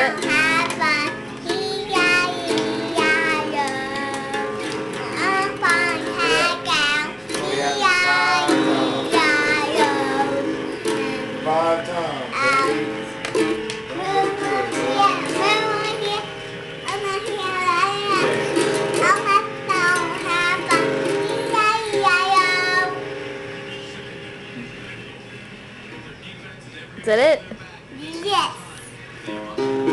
it? Have fun. E-I-E-I-O. Have fun. Hang out. E-I-E-I-O. 5 times, baby. Is that it? Yes.